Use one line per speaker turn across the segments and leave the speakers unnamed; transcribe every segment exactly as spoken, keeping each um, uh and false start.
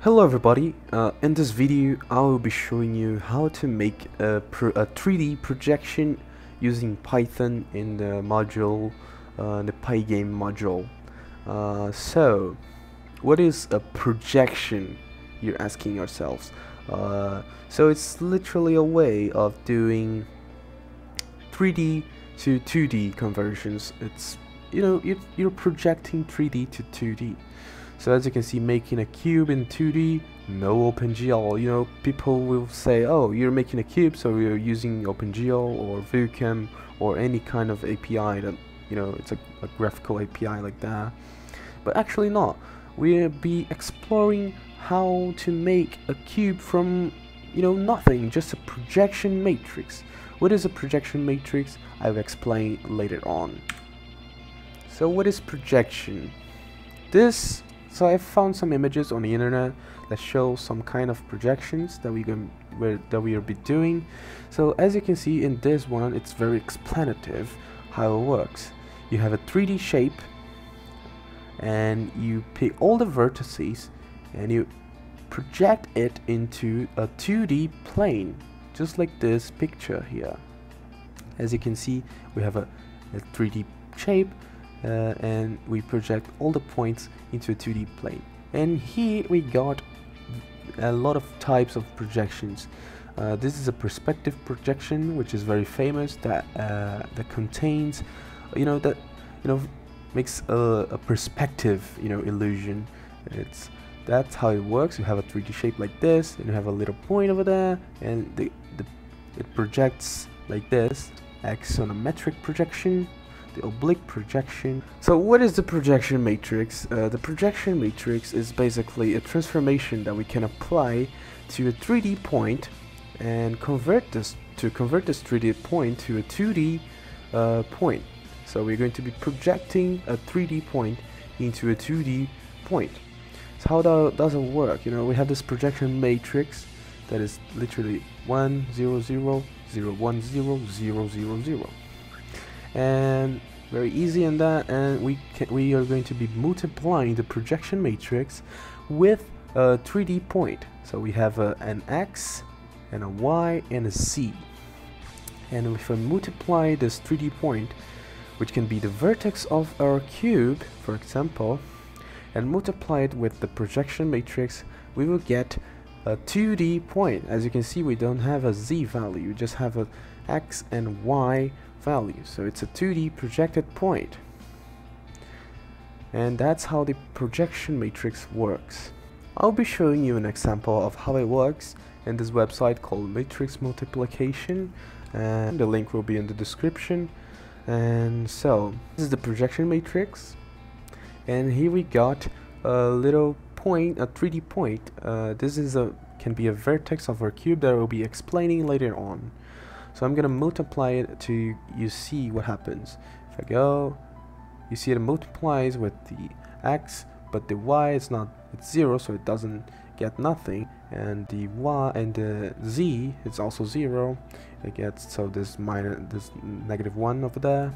Hello everybody, uh, in this video I will be showing you how to make a, pro a three D projection using Python in the module, uh, the pygame module. Uh, so, what is a projection, you're asking yourselves? Uh, so it's literally a way of doing three D to two D conversions. It's, you know, you're, you're projecting three D to two D. So as you can see, making a cube in two D, no OpenGL. You know, people will say, oh, you're making a cube, so you're using OpenGL or pygame or any kind of A P I that, you know, it's a, a graphical A P I like that. But actually not. We'll be exploring how to make a cube from, you know, nothing, just a projection matrix. What is a projection matrix? I'll explain later on. So what is projection? This So I found some images on the internet that show some kind of projections that we going that we will be doing. So as you can see in this one, it's very explanative how it works. You have a three D shape, and you pick all the vertices, and you project it into a two D plane, just like this picture here. As you can see, we have a, a three D shape. Uh, and we project all the points into a two D plane. And here we got a lot of types of projections. Uh, this is a perspective projection, which is very famous, that uh, that contains, you know, that you know makes a, a perspective, you know, illusion. It's that's how it works. You have a three D shape like this, and you have a little point over there, and the, the it projects like this. Axonometric projection. The oblique projection. So what is the projection matrix? Uh, the projection matrix is basically a transformation that we can apply to a three D point and convert this to convert this three D point to a two D uh, point. So we're going to be projecting a three D point into a two D point. So how do, does it work? You know, we have this projection matrix that is literally one zero zero zero one zero zero zero zero. And very easy in that, and we can, we are going to be multiplying the projection matrix with a three D point. So we have a, an X and a Y and a Z, and if we multiply this three D point, which can be the vertex of our cube, for example, and multiply it with the projection matrix, we will get a two D point. As you can see, we don't have a Z value, we just have a X and Y value, so it's a two D projected point. And that's how the projection matrix works. I'll be showing you an example of how it works in this website called Matrix Multiplication, and the link will be in the description. And so this is the projection matrix, and here we got a little point, a three D point. Uh, this is a can be a vertex of our cube that I will be explaining later on. So I'm gonna multiply it to you see what happens. If I go, you see it multiplies with the X, but the Y is not, it's zero, so it doesn't get nothing. And the Y and the Z, it's also zero. It gets, so this minus, this negative one over there,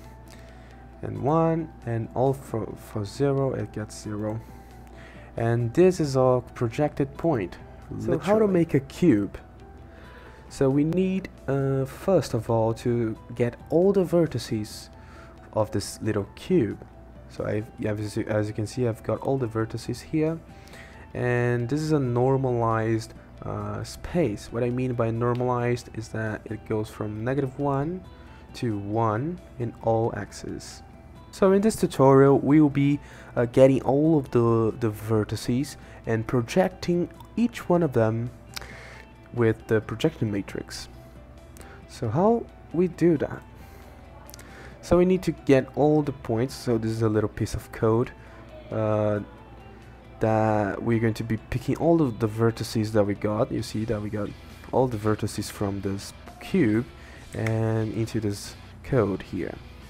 and one, and all for for zero, it gets zero. And this is our projected point. So literally, how to make a cube? So we need, uh, first of all, to get all the vertices of this little cube. So I've, as, you, as you can see, I've got all the vertices here, and this is a normalized uh, space. What I mean by normalized is that it goes from negative one to one in all axes. So in this tutorial, we will be uh, getting all of the, the vertices and projecting each one of them with the projection matrix. So how we do that? So we need to get all the points. So this is a little piece of code uh, that we're going to be picking all of the vertices that we got. You see that we got all the vertices from this cube and into this code here.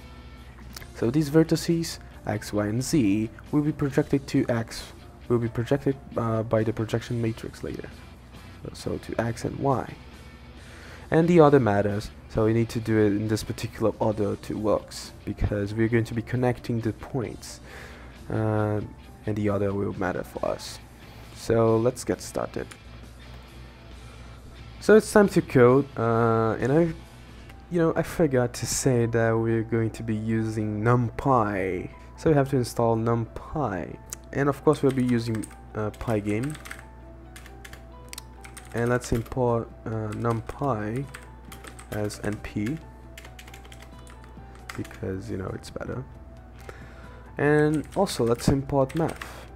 So these vertices X, Y, and Z will be projected to X, will be projected uh, by the projection matrix later. So to X and Y, and the other matters, so we need to do it in this particular order to works, because we're going to be connecting the points, uh, and the other will matter for us. So let's get started. So it's time to code, uh, and I, you know, I forgot to say that we're going to be using NumPy. So we have to install NumPy, and of course we'll be using uh, pygame. And let's import uh, NumPy as np, because you know it's better. And also let's import math.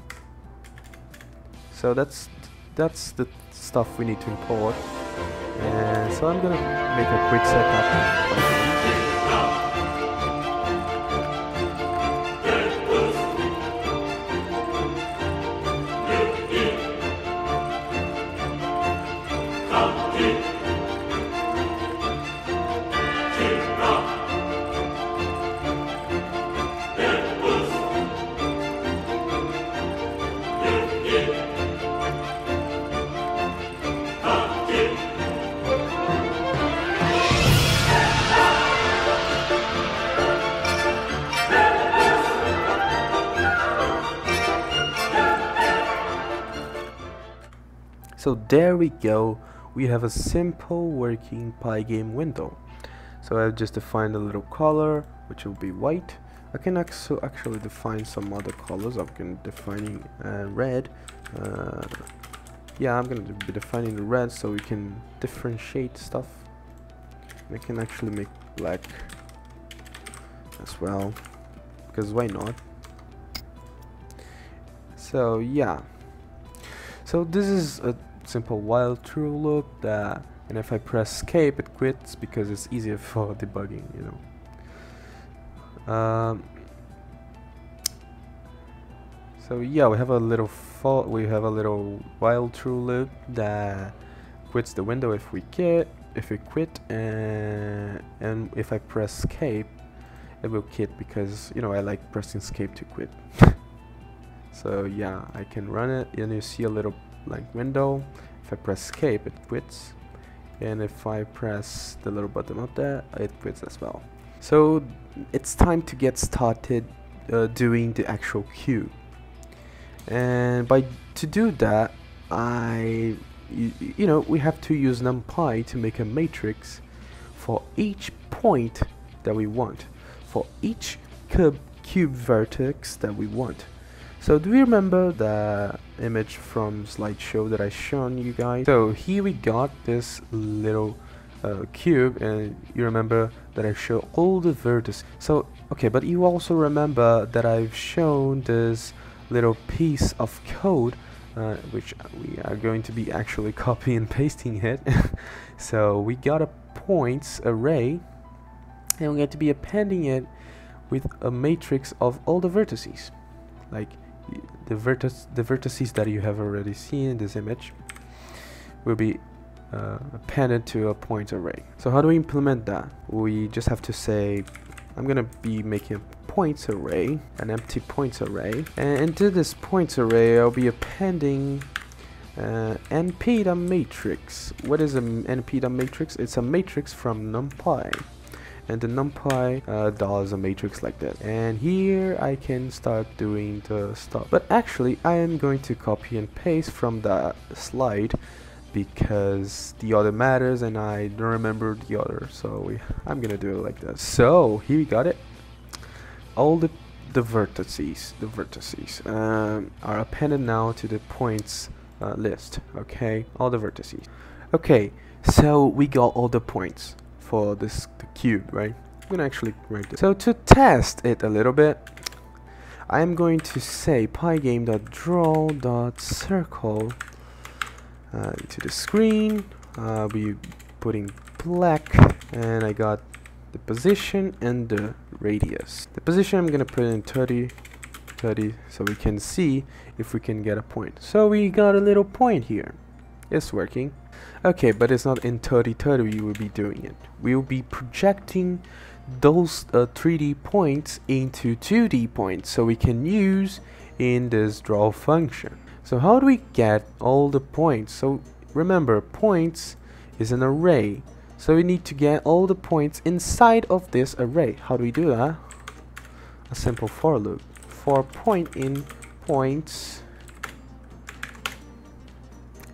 So that's that's the stuff we need to import. And so I'm gonna make a quick setup. So there we go, we have a simple working pygame window. So I've just defined a little color, which will be white. I can also actually define some other colors. I'm going to defining uh, red. Uh, yeah, I'm going to be defining the red so we can differentiate stuff. I can actually make black as well, because why not? So yeah. So this is a simple while true loop that, and if I press escape it quits because it's easier for debugging, you know. Um, so yeah, we have a little fault. We have a little while true loop that quits the window if we quit, if we quit, and and if I press escape, it will quit because you know I like pressing escape to quit. So yeah, I can run it, and you see a little blank window. If I press escape, it quits, and if I press the little button up there, it quits as well. So it's time to get started uh, doing the actual cube. And by to do that, I you, you know we have to use NumPy to make a matrix for each point that we want, for each cube cube vertex that we want. So do you remember the image from slideshow that I shown you guys? So here we got this little uh, cube, and you remember that I show all the vertices. So okay, but you also remember that I've shown this little piece of code uh, which we are going to be actually copy and pasting it. So we got a points array, and we're going to be appending it with a matrix of all the vertices, like the vertex the vertices that you have already seen in this image will be uh, appended to a point array. So how do we implement that? We just have to say I'm gonna be making a points array, an empty points array, and into this points array I'll be appending uh, np.matrix. What is an np.matrix? It's a matrix from NumPy. And the NumPy uh, does a matrix like that, and here I can start doing the stuff. But actually I am going to copy and paste from the slide because the other matters and I don't remember the other, so we, I'm gonna do it like that. So here we got it. All the the vertices the vertices um, are appended now to the points uh, list. Okay, all the vertices. Okay, so we got all the points for this the cube, right? I'm gonna actually write this. So to test it a little bit, I'm going to say pygame.draw.circle uh, into the screen. I'll be putting black, and I got the position and the radius. The position I'm gonna put in thirty, thirty, so we can see if we can get a point. So we got a little point here. It's working. Okay, but it's not in thirty thirty we will be doing it. We will be projecting those uh, three D points into two D points so we can use in this draw function. So how do we get all the points? So remember, points is an array. So we need to get all the points inside of this array. How do we do that? A simple for loop. For point in points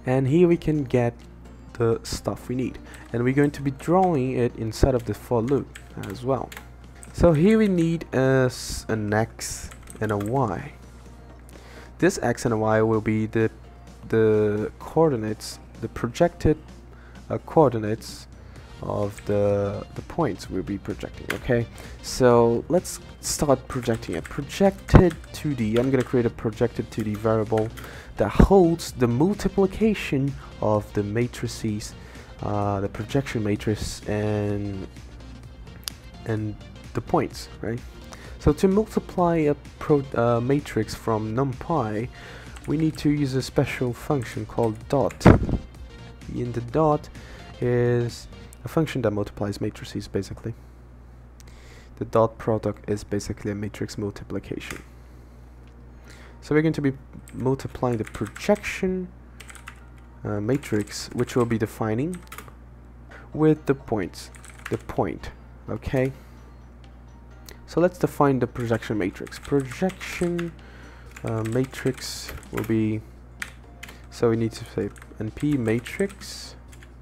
and here we can get the stuff we need, and we're going to be drawing it inside of the for loop as well. So here we need a, an X and a Y. This X and a Y will be the the coordinates, the projected uh, coordinates of the the points we'll be projecting. Okay, so let's start projecting it. Projected two D. I'm gonna create a projected two D variable that holds the multiplication of the matrices, uh, the projection matrix, and and the points, right? So to multiply a pro, uh, matrix from numpy, we need to use a special function called dot. In the dot is a function that multiplies matrices, basically. The dot product is basically a matrix multiplication. So we're going to be multiplying the projection uh, matrix, which we'll be defining, with the points, the point, okay? So let's define the projection matrix. Projection uh, matrix will be, so we need to say np matrix.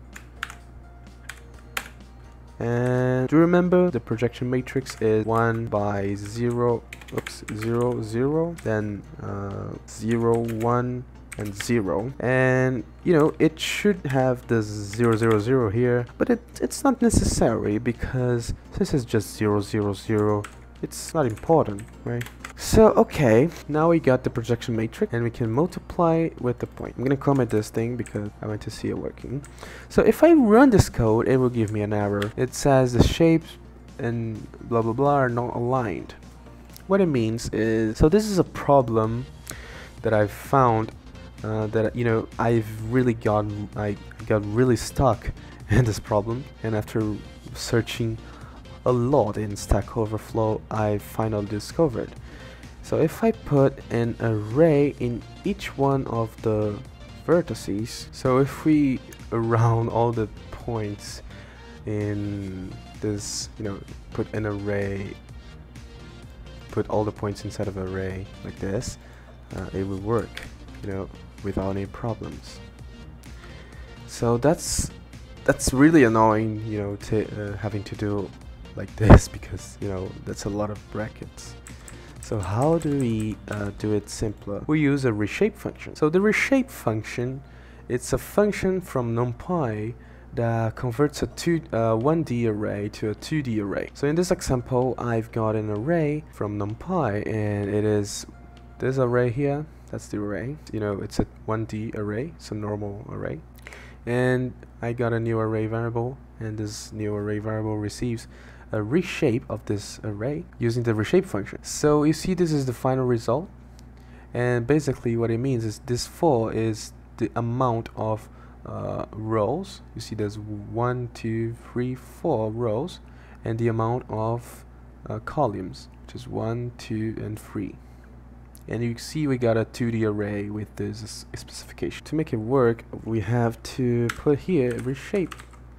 And do you remember the projection matrix is one by zero, oops, zero, zero, then uh, zero, one, and zero. And you know, it should have the zero, zero, zero here, but it, it's not necessary, because this is just zero, zero, zero. It's not important, right? So okay, now we got the projection matrix, and we can multiply with the point. I'm gonna comment this thing because I want to see it working. So if I run this code, it will give me an error. It says the shapes and blah blah blah are not aligned. What it means is, so this is a problem that I've found, uh, that you know I've really gotten I got really stuck in this problem, and after searching a lot in Stack Overflow, I finally discovered. So if I put an array in each one of the vertices, so if we round all the points in this, you know, put an array, put all the points inside of an array like this, uh, it will work, you know, without any problems. So that's that's really annoying, you know, to uh, having to do like this, because you know that's a lot of brackets. So how do we uh, do it simpler? We use a reshape function. So the reshape function, it's a function from NumPy that converts a two, uh, one D array to a two D array. So in this example, I've got an array from NumPy, and it is this array here. That's the array. You know, it's a one D array, it's a normal array. And I got a new array variable, and this new array variable receives a reshape of this array using the reshape function. So you see, this is the final result, and basically what it means is this four is the amount of uh, rows. You see there's one, two, three, four rows, and the amount of uh, columns, which is one, two, and three. And you see we got a two D array with this specification. To make it work, we have to put here a reshape,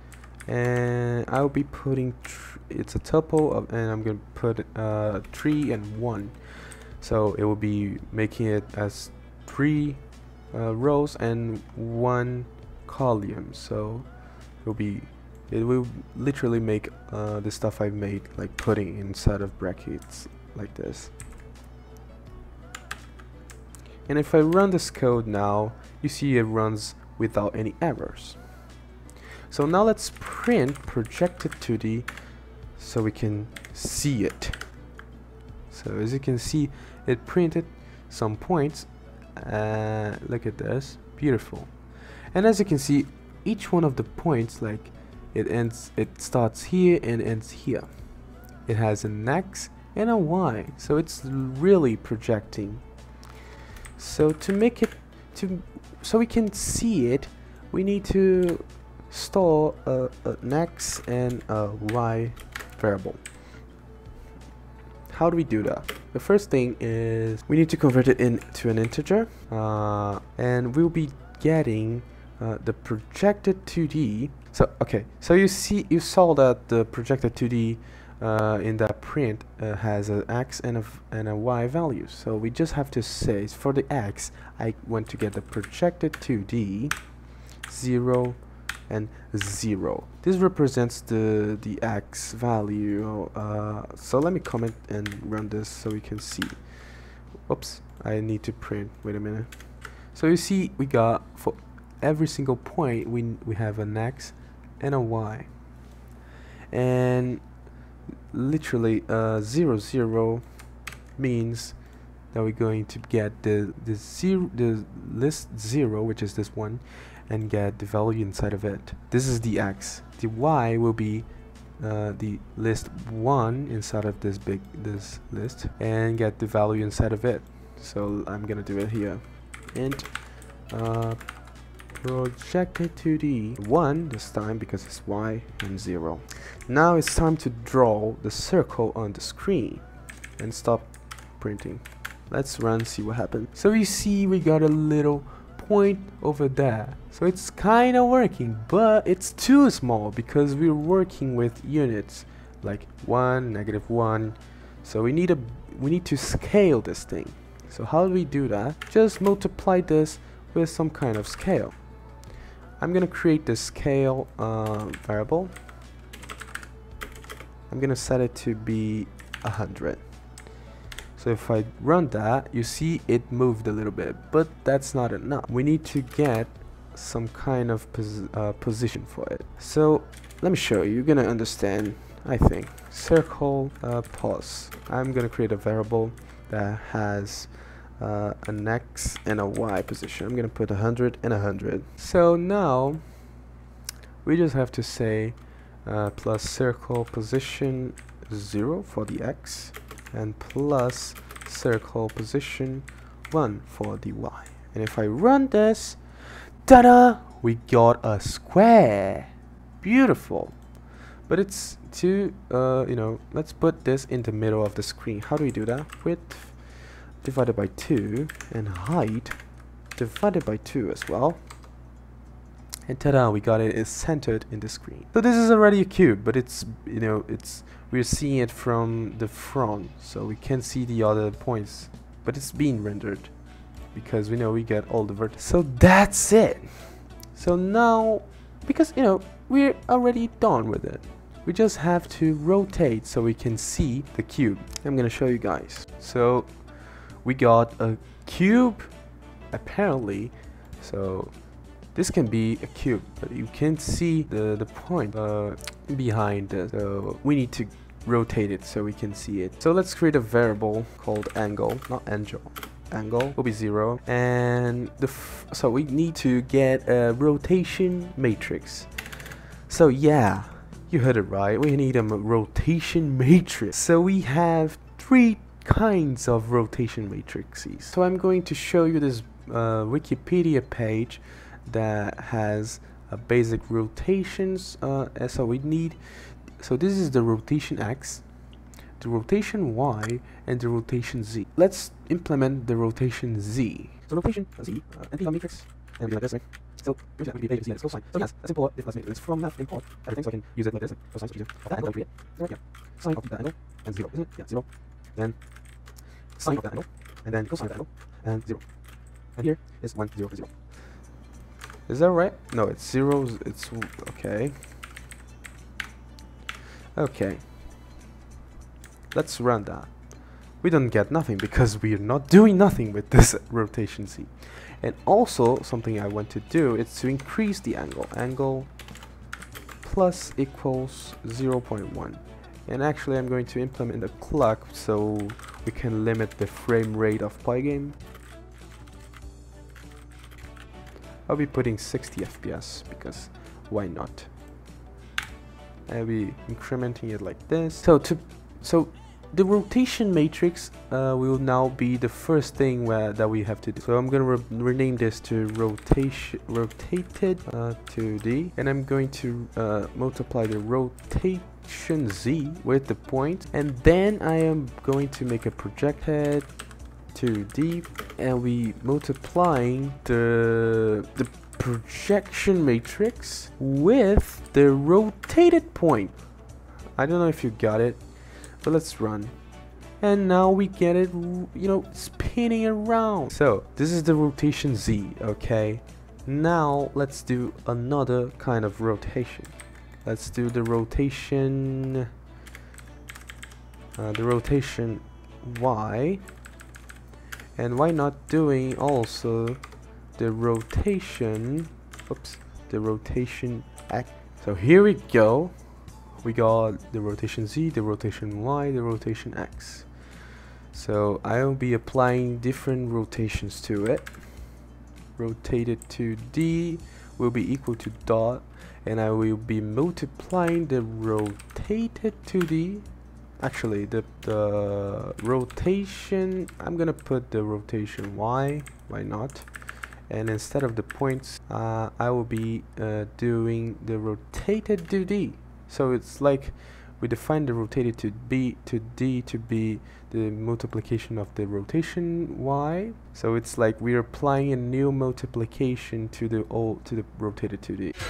and I'll be putting tr it's a tuple of, and I'm gonna put uh, three and one, so it will be making it as three uh, rows and one column. So it will be it will literally make uh, the stuff I made, like putting inside of brackets like this. And if I run this code now, you see it runs without any errors. So now let's print projected two D so we can see it. So as you can see, it printed some points. Uh, look at this, beautiful. And as you can see, each one of the points, like it ends, it starts here and ends here. It has an X and a Y, so it's really projecting. So to make it to so we can see it, we need to store a, a, an X and a Y variable. How do we do that? The first thing is we need to convert it into an integer, uh, and we'll be getting uh, the projected two D. So okay, so you see, you saw that the projected two D uh, in that print uh, has an X and a and a Y value. So we just have to say, for the X, I want to get the projected two D, zero, and zero. This represents the the x value. Uh, so let me comment and run this so we can see. Oops, I need to print. Wait a minute. So you see, we got for every single point we we have an x and a y, and literally uh, zero zero means that we're going to get the the zero the list zero, which is this one, and get the value inside of it. This is the x. The y will be uh, the list one inside of this big this list and get the value inside of it. So I'm gonna do it here. Int uh, projected two D one this time because it's y, and zero. Now it's time to draw the circle on the screen and stop printing. Let's run, see what happens. So you see we got a little point over there. So it's kind of working, but it's too small because we're working with units like one, negative one. So we need a we need to scale this thing. So how do we do that? Just multiply this with some kind of scale. I'm gonna create the scale uh, variable. I'm gonna set it to be a hundred. So if I run that, you see it moved a little bit, but that's not enough. We need to get some kind of pos uh, position for it. So let me show you. You're gonna understand, I think. Circle uh, pos. I'm gonna create a variable that has uh, an x and a y position. I'm gonna put a hundred and a hundred. So now we just have to say uh, plus circle position zero for the x and plus circle position one for the y. And if I run this, ta-da! We got a square. Beautiful. But it's too, uh, you know, let's put this in the middle of the screen. How do we do that? Width divided by two and height divided by two as well. And ta-da, we got it. It's centered in the screen. So this is already a cube, but it's, you know, it's we're seeing it from the front, so we can't see the other points, but it's being rendered because we know we get all the vertices. So that's it. So now, because you know we're already done with it, we just have to rotate so we can see the cube. I'm gonna show you guys. So we got a cube apparently. So this can be a cube, but you can't see the, the point uh, behind it. So we need to rotate it so we can see it. So let's create a variable called angle, not angel. Angle will be zero. And the f so we need to get a rotation matrix. So yeah, you heard it right. We need a rotation matrix. So we have three kinds of rotation matrices. So I'm going to show you this uh, Wikipedia page that has a basic rotations. Uh, so we need, so this is the rotation X, the rotation Y, and the rotation Z. Let's implement the rotation Z. So rotation Z, uh, N P L matrix, and we do like this, right? So here's that Wikipedia page, see that cosine. So yes, let's import this last matrix from that import everything, so I can use it like this, like cosine, so of that angle create. Right, yeah. Sine of that angle and zero, isn't it? Yeah, zero. Then sine of that angle, and then cosine of that angle, and zero. And here is one, zero, zero. Is that right? No, it's zeros. It's okay. Okay. Let's run that. We don't get nothing because we're not doing nothing with this rotation Z. And also, something I want to do is to increase the angle. Angle plus equals zero point one. And actually, I'm going to implement a clock so we can limit the frame rate of pygame. I'll be putting sixty F P S because why not? I'll be incrementing it like this. So to so the rotation matrix uh, will now be the first thing where that we have to do. So I'm gonna re rename this to rotation rotated uh, two D, and I'm going to uh, multiply the rotation Z with the point, and then I am going to make a projected two D, and we multiplying the the projection matrix with the rotated point. I don't know if you got it, but let's run. And now we get it, you know, spinning around. So this is the rotation Z, okay? Now let's do another kind of rotation. Let's do the rotation uh, the rotation Y, and why not doing also the rotation oops the rotation X. So here we go, we got the rotation Z, the rotation Y, the rotation X. So I will be applying different rotations to it. Rotated to D will be equal to dot, and I will be multiplying the rotated to D. Actually, the, the rotation, I'm gonna put the rotation Y, why not? And instead of the points, uh, I will be uh, doing the rotated to D. So it's like we define the rotated to B to D to be the multiplication of the rotation Y. So it's like we're applying a new multiplication to the old to the rotated to D.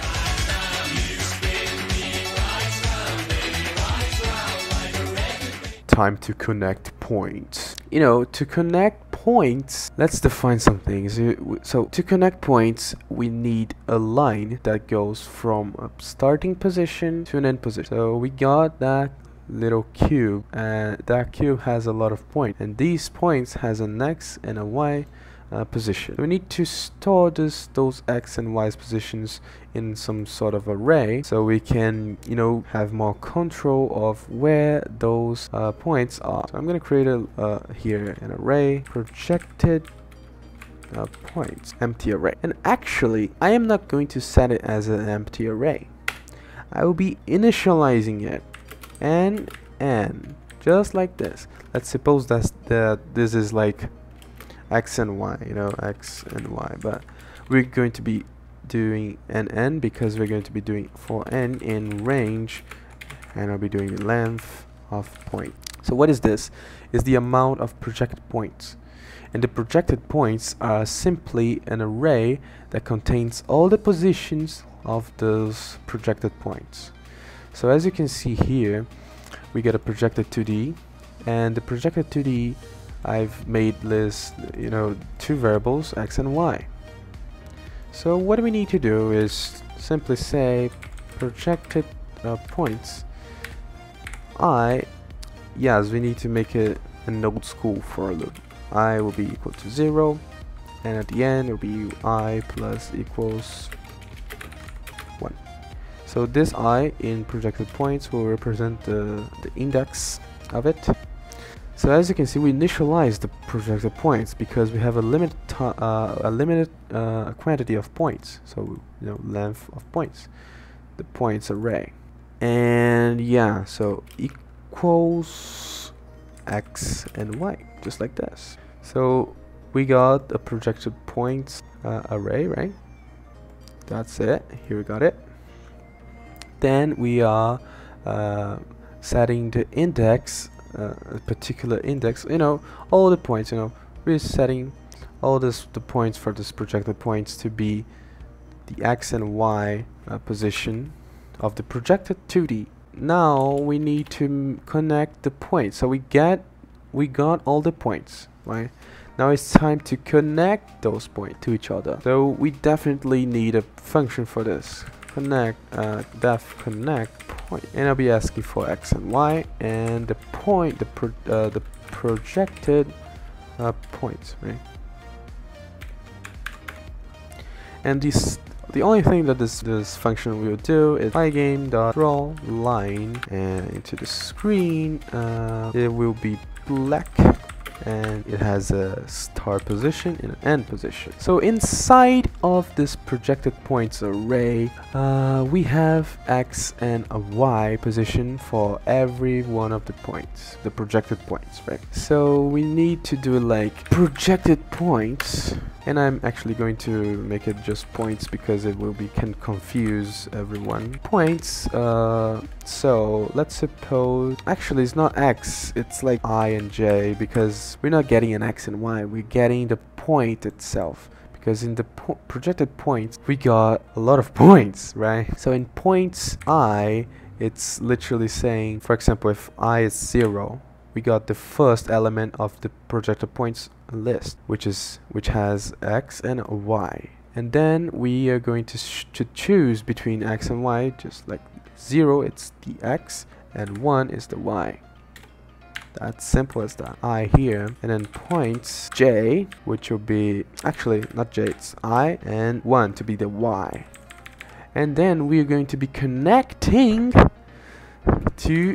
Time to connect points. You know, to connect points, let's define something. So, so to connect points, we need a line that goes from a starting position to an end position. So we got that little cube, and that cube has a lot of points, and these points has an X and a Y uh, position. We need to store this those X and Y's positions in some sort of array, so we can, you know, have more control of where those uh, points are. So I'm gonna create a uh, here an array projected uh, points, empty array. And actually, I am not going to set it as an empty array. I will be initializing it. And and just like this. Let's suppose that's that this is like X and Y, you know, X and Y, but we're going to be doing an n because we're going to be doing for n in range, and I'll be doing length of point. So what is this? Is the amount of projected points, and the projected points are simply an array that contains all the positions of those projected points. So as you can see here, we get a projected two D, and the projected two D, I've made this, you know, two variables, X and Y. So what we need to do is simply say projected uh, points I. Yes, we need to make it an old school for a loop. I will be equal to zero, and at the end it will be I plus equals one. So this I in projected points will represent the, the index of it. So as you can see, we initialize the projected points because we have a limited uh, a limited uh, quantity of points. So, you know, length of points, the points array, and yeah, so equals X and Y, just like this. So we got a projected points uh, array, right? That's it. Here we got it. Then we are uh, setting the index, uh, a particular index, you know, all the points, you know, we're setting all this the points for this projected points to be the X and Y uh, position of the projected two D. Now we need to m connect the points. So we get we got all the points, right? Now it's time to connect those points to each other. So we definitely need a function for this. Connect uh, def connect point, and I'll be asking for X and Y and the point, the pro uh, the projected uh, points, right? And this, the only thing that this this function will do is pygame dot draw line, and into the screen uh, it will be black, and it has a start position and an end position. So inside of this projected points array, uh, we have X and a Y position for every one of the points, the projected points, right? So we need to do like projected points, and I'm actually going to make it just points because it will be can confuse everyone. Points, uh, so let's suppose, actually it's not X, it's like I and J, because we're not getting an X and Y, we're getting the point itself, because in the po projected points we got a lot of points, right? So in points I, it's literally saying, for example, if I is zero, we got the first element of the projected points list, which is which has X and a Y. and then we are going to, sh to choose between x and y, just like zero it's the x and one is the y. That's simple as that. I here, and then points j, which will be actually not j, it's I, and one to be the y. And then we are going to be connecting to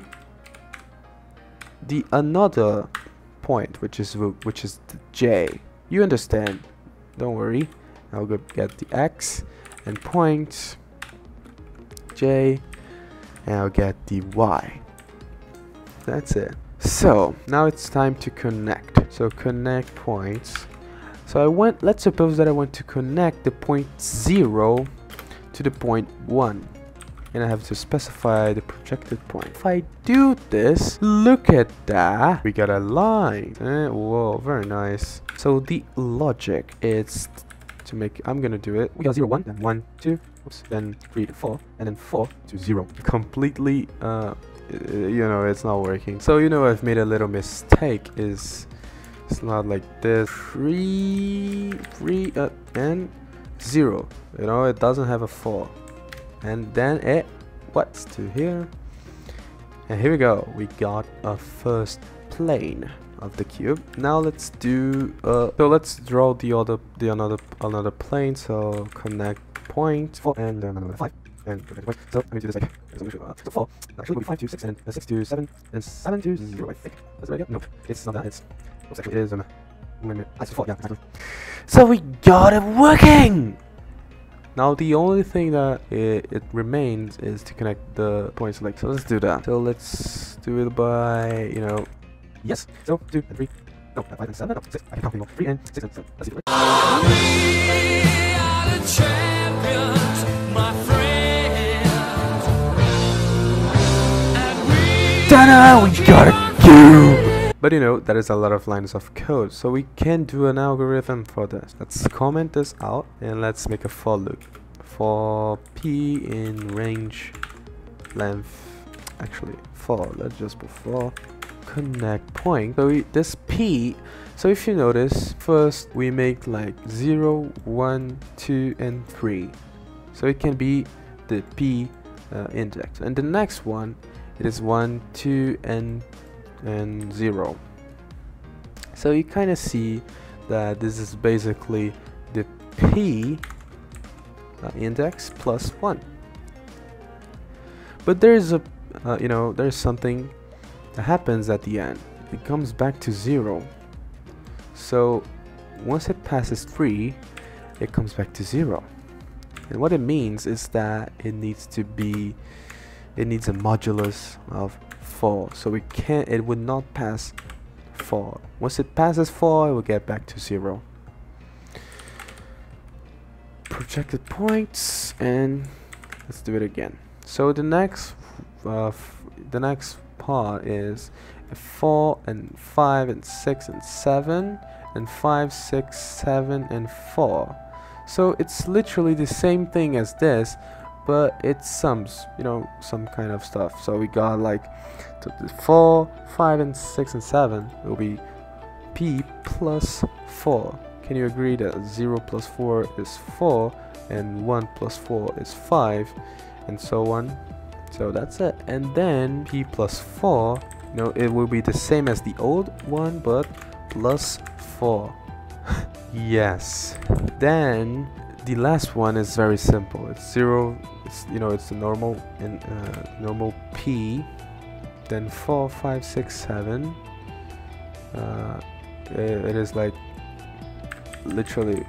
the another point, which is which is the j. You understand? Don't worry. I'll go get the x and point j, and I'll get the y. That's it. So now it's time to connect. So connect points. So I went. Let's suppose that I want to connect the point zero to the point one, and I have to specify the projected point. If I do this, look at that, we got a line. Eh, whoa, very nice. So the logic is to make, I'm gonna do it, we got zero, one, then one, two, oops, then three to four, and then four to zero. Completely, uh, you know, it's not working. So you know, I've made a little mistake. Is it's not like this. Three, three, uh, and zero. You know, it doesn't have a four. And then it what's to here, and here we go. We got a first plane of the cube. Now let's do uh so let's draw the other the another another plane. So connect point four and then another five, and so let me do this like uh, so four actually will be five to six and uh, six to seven and seven to zero. I think that's right. Nope, it's not that. It's looks like it is um I see four. Yeah, exactly. So we got it working. Now the only thing that it, it remains is to connect the points like so. Let's do that. So let's do it by, you know, yes. So two and three. No, five and seven. No, six. I can count anymore. Three and six and seven. Let's do it.
We are the champions, my friend. And we
Ta-da! We got a cube. But you know, there is a lot of lines of code, so we can do an algorithm for this. Let's comment this out and let's make a for loop. For p in range length, actually for, let's just put for connect point. So we, this p, so if you notice, first we make like zero, one, two, and three. So it can be the p uh, index. And the next one, it is one, two, and and zero. So you kind of see that this is basically the p uh, index plus one. But there's a uh, you know, there's something that happens at the end. It comes back to zero. So once it passes three, it comes back to zero. And what it means is that it needs to be it needs a modulus of four, so we can't, it would not pass four. Once it passes four, it will get back to zero. Projected points, and let's do it again. So the next uh, f the next part is four and five and six and seven and five, six, seven and four. So it's literally the same thing as this, but it sums, you know, some kind of stuff. So we got like four, five, and six, and seven will be p plus four. Can you agree that zero plus four is four, and one plus four is five, and so on? So that's it. And then p plus four, you know, it will be the same as the old one, but plus four. Yes. Then the last one is very simple. It's zero. It's, you know, it's the normal and uh, normal p. Then four, five, six, seven. Uh, it, it is like literally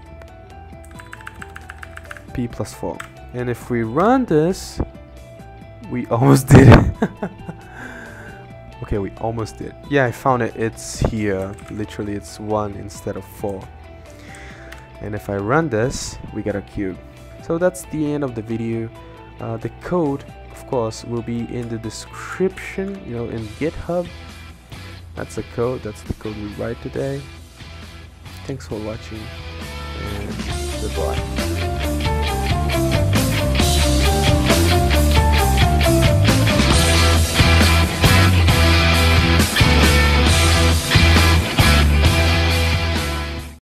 p plus four. And if we run this, we almost did it. Okay, we almost did. Yeah, I found it. It's here. Literally, it's one instead of four. And if I run this, we get a cube. So that's the end of the video. Uh, the code, of course, will be in the description, you know, in GitHub. That's the code. That's the code we write today. Thanks for watching, and goodbye.